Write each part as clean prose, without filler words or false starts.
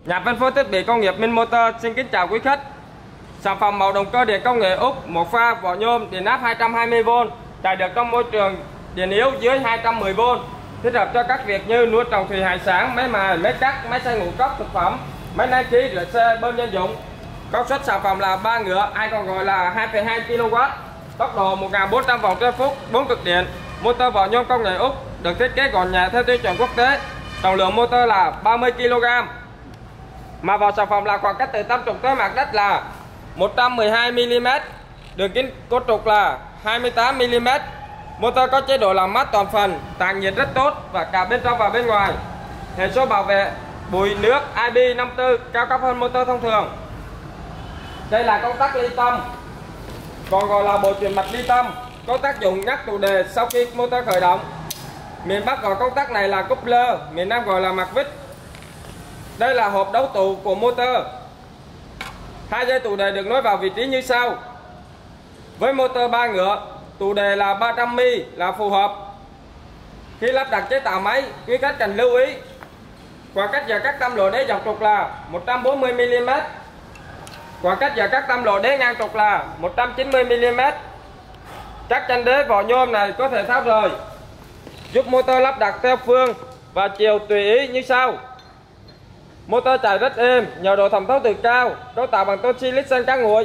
Nhà phân phối thiết bị công nghiệp Minh Motor xin kính chào quý khách. Sản phẩm mẫu động cơ điện công nghệ Úc một pha vỏ nhôm điện áp 220V chạy được trong môi trường điện yếu dưới 210V, thích hợp cho các việc như nuôi trồng thủy hải sản, máy mài, máy cắt, máy xay ngũ cốc thực phẩm, máy nén khí, rửa xe, bơm gia dụng. Công suất sản phẩm là 3 ngựa, hay còn gọi là 2,2 kW, tốc độ 1400 vòng trên phút, 4 cực điện. Motor vỏ nhôm công nghệ Úc được thiết kế gọn nhẹ theo tiêu chuẩn quốc tế. Trọng lượng motor là 30 kg. Mà vào sản phẩm là khoảng cách từ tâm trục tới mặt đất là 112 mm, đường kính cốt trục là 28 mm. Motor có chế độ làm mát toàn phần, tản nhiệt rất tốt và cả bên trong và bên ngoài. Hệ số bảo vệ bụi nước IP54 cao cấp hơn motor thông thường. Đây là công tắc ly tâm, còn gọi là bộ chuyển mạch ly tâm, có tác dụng ngắt tụ đề sau khi motor khởi động. Miền Bắc gọi công tắc này là coupler, miền Nam gọi là mặt vít. Đây là hộp đấu tụ của motor. Hai dây tụ đề được nối vào vị trí như sau. Với motor 3 ngựa, tụ đề là 300 mm là phù hợp. Khi lắp đặt chế tạo máy, quý khách cần lưu ý khoảng cách giờ cắt tâm lỗ đế dọc trục là 140 mm, khoảng cách giờ cắt tâm lỗ đế ngang trục là 190 mm. Các chân đế vỏ nhôm này có thể tháo rời, giúp motor lắp đặt theo phương và chiều tùy ý như sau. Motor chạy rất êm nhờ độ thẩm thấu từ cao, cấu tạo bằng tôn silic cán nguội.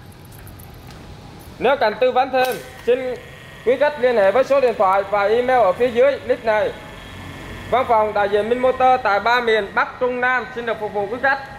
Nếu cần tư vấn thêm, xin quý khách liên hệ với số điện thoại và email ở phía dưới clip này. Văn phòng đại diện Minh Motor tại 3 miền Bắc, Trung, Nam xin được phục vụ quý khách.